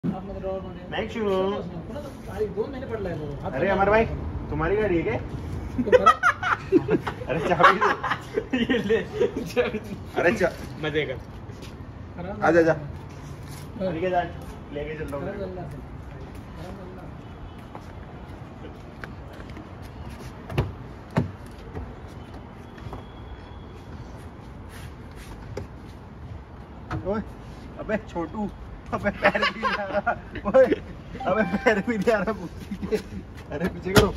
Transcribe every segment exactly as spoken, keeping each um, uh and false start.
दो महीने पड़ रहा है। अरे अमर भाई तुम्हारी गाड़ी है क्या? अरे चाबी ये ले। अरे चा मजे कर। आजा जा लेके जा लेके चल रहा हूँ। ओए अबे छोटू अबे पैर भी नहीं आ रहा। ओए अबे पैर भी नहीं आ रहा। अरे पीछे करो।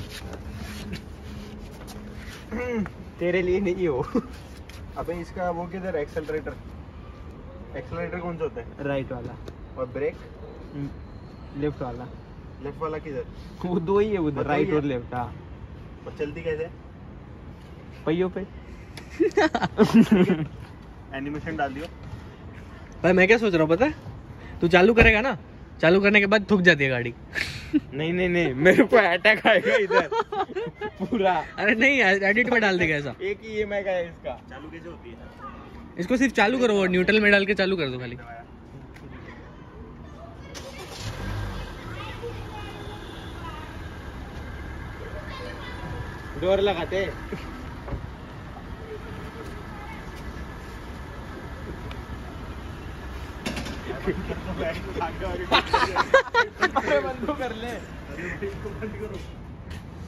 तेरे लिए नहीं हो। अबे इसका वो किधर एक्सेलरेटर? एक्सेलरेटर कौन सा होता है? राइट वाला। और ब्रेक? लेफ्ट वाला। लेफ्ट वाला किधर? वो दो ही है उधर, राइट और लेफ्ट। हाँ। और चलती कैसे? पहियों पे। एनिमेशन डाल दियो। भाई मैं क्या सोच रहा हूँ पता है, तू चालू करेगा ना, चालू करने के बाद थक जाती है गाड़ी। नहीं नहीं नहीं मेरे को अटैक आएगा इधर पूरा। अरे नहीं एडिट में डाल देगा ऐसा। एक ही ईएमआई का है इसका। चालू कैसे होती है? इसको सिर्फ चालू करो और न्यूट्रल में डाल के चालू कर दो खाली। डोर लगाते। अरे बंद कर ले।